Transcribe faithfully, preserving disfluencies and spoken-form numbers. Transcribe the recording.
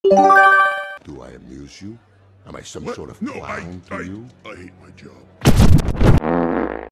Do I amuse you? Am I some What? sort of No, clown I, to I, you? I hate my job.